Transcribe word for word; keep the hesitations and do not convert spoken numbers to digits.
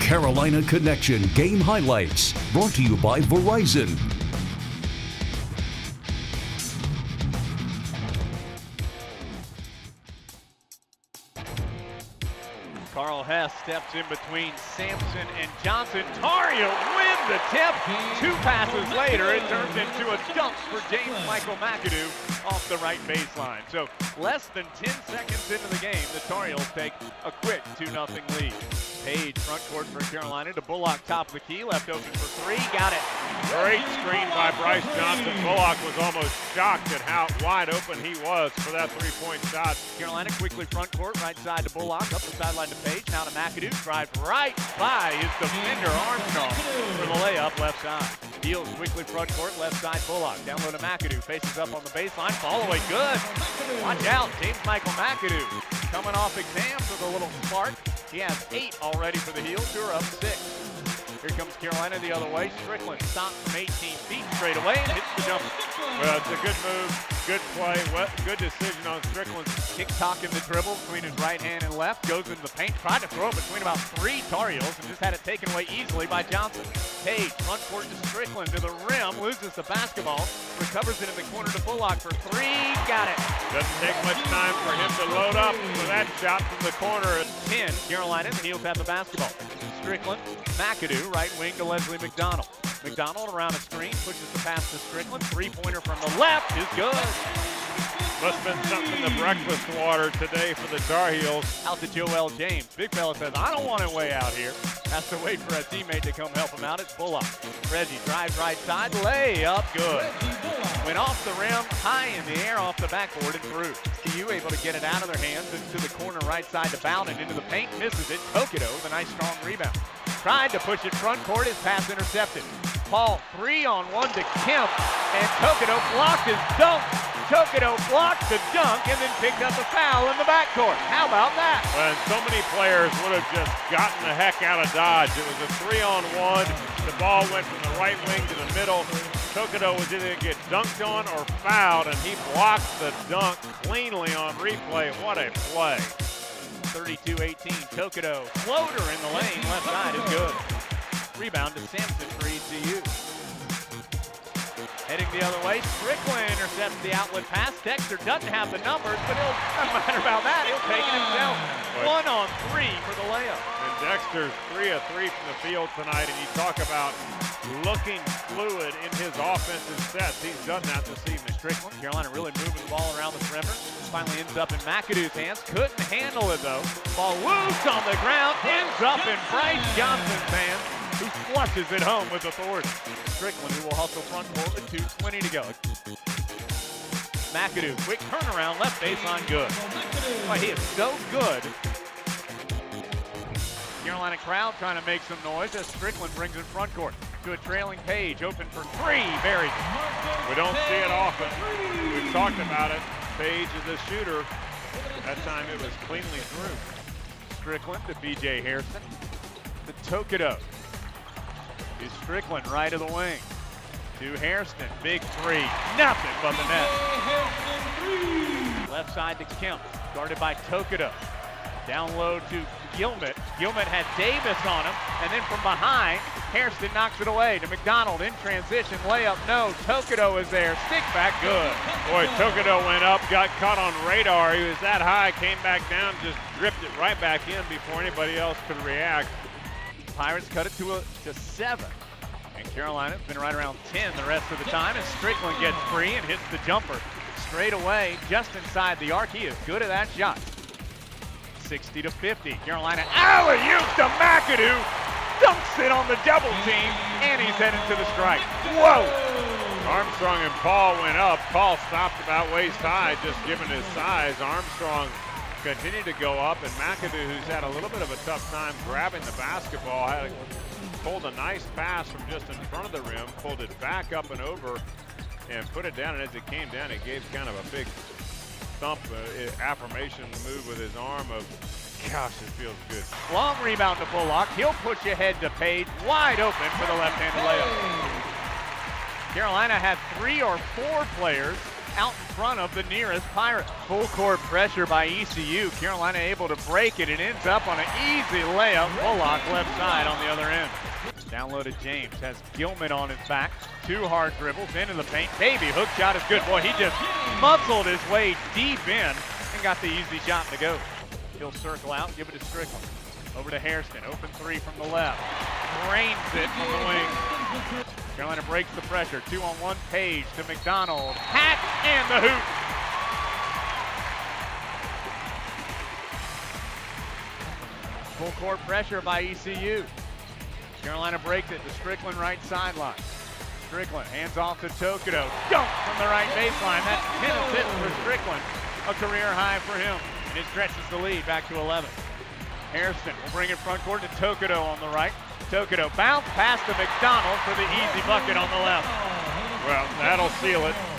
Carolina Connection game highlights, brought to you by Verizon. Carl Hess steps in between Sampson and Johnson. Tar Heels win the tip. Two passes later, it turns into a dunk for James Michael McAdoo off the right baseline. So less than ten seconds into the game, the Tar Heels take a quick two nothing lead. Page front court for Carolina to Bullock, top of the key, left open for three, got it. Great screen by Bryce Johnson. Bullock was almost shocked at how wide open he was for that three-point shot. Carolina quickly front court, right side to Bullock, up the sideline to Page, now to McAdoo, drives right by his defender Armstrong for the layup left side. Heels quickly front court, left side Bullock, down low to McAdoo, faces up on the baseline, fall away good. Watch out, James Michael McAdoo coming off exams with a little spark. He has eight already for the Heels, who are up six. Here comes Carolina the other way. Strickland stops from eighteen feet straight away and hits the jumper. Well, it's a good move, good play, good decision on Strickland's. Tick-tock in the dribble between his right hand and left. Goes into the paint, tried to throw it between about three Tar Heels and just had it taken away easily by Johnson. Page, front court to Strickland to the rim, loses the basketball, recovers it in the corner to Bullock for three, got it. Doesn't take much time for him to load up for that shot from the corner. ten, Carolina, the Heels have the basketball. Strickland, McAdoo, right wing to Leslie McDonald. McDonald around a screen, pushes the pass to Strickland. Three-pointer from the left is good. Must have been something in the breakfast water today for the Tar Heels. Out to Joel James. Big fella says, I don't want it way out here. Has to wait for a teammate to come help him out. It's Bullock. Reggie drives right side, lay up good. Went off the rim, high in the air off the backboard and through. C U able to get it out of their hands into the corner right side to Bowden into the paint, misses it. Tokido with a nice strong rebound. Tried to push it front court, his pass intercepted. Paul three on one to Kemp, and Tokido blocked his dunk. Tokido blocked the dunk and then picked up a foul in the backcourt. How about that? Well, so many players would have just gotten the heck out of Dodge. It was a three on one. The ball went from the right wing to the middle. Tokido was either going to get dunked on or fouled, and he blocked the dunk cleanly on replay. What a play. thirty-two eighteen, Tokido, floater in the lane, left side is good. Rebound to Sampson for E C U. Heading the other way, Strickland intercepts the outlet pass. Dexter doesn't have the numbers, but he'll, doesn't matter about that, he'll take it himself. One on three for the layup. And Dexter's three of three from the field tonight, and you talk about looking fluid in his offensive sets. He's done that this evening. Strickland, Carolina really moving the ball around the perimeter. Finally ends up in McAdoo's hands. Couldn't handle it though. Ball loose on the ground, ends up in Bryce Johnson's hands, who flushes it home with authority. Strickland, who will hustle front court with two twenty to go. McAdoo, quick turnaround, left baseline, good. Boy, he is so good. Carolina crowd trying to make some noise as Strickland brings in front court to a trailing Page, open for three, buried. We don't see it often. We've talked about it. Page is a shooter. That time it was cleanly through. Strickland to B J Hairston. To Tokido. To Strickland, right of the wing. To Hairston, big three. Nothing but the net. Left side to Kemp, guarded by Tokido. Down low to Gilmet. Gilmet had Davis on him, and then from behind, Hairston knocks it away to McDonald in transition. Layup, no. Tokido is there. Stick back, good. Boy, Tokido went up, got caught on radar. He was that high, came back down, just dripped it right back in before anybody else could react. Pirates cut it to a to seven. And Carolina's been right around ten the rest of the time, and Strickland gets free and hits the jumper straight away, just inside the arc. He is good at that shot. sixty to fifty. Carolina alley-oop to McAdoo. Dunks it on the double team, and he's headed to the strike. Whoa! Armstrong and Paul went up. Paul stopped about waist high, just given his size. Armstrong continued to go up, and McAdoo, who's had a little bit of a tough time grabbing the basketball, had a, pulled a nice pass from just in front of the rim, pulled it back up and over, and put it down. And as it came down, it gave kind of a big thump, uh, affirmation move with his arm of, gosh, it feels good. Long rebound to Bullock. He'll push ahead to Page, wide open for the left-handed layup. Carolina had three or four players out in front of the nearest Pirate. Full court pressure by E C U. Carolina able to break it. It ends up on an easy layup. Bullock left side on the other end. Downloaded James, has Gilman on his back. Two hard dribbles into the paint. Baby hook shot is good. Boy, he just muscled his way deep in and got the easy shot to go. He'll circle out, give it to Strickland. Over to Hairston, open three from the left. Drains it from the wing. Carolina breaks the pressure. Two on one, Page to McDonald. Hat and the hoop. Full court pressure by E C U. Carolina breaks it to Strickland right sideline. Strickland hands off to Tokido. Dunk from the right baseline. That's ten assists for Strickland. A career high for him. And it stretches the lead back to eleven. Hairston will bring it front court to Tokido on the right. Tokido bounce pass to McDonald for the easy bucket on the left. Well, that'll seal it.